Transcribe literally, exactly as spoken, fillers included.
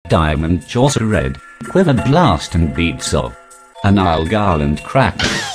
Diamond Chaucer Red, Quiver Blast and Beats of Anil Garland Crack.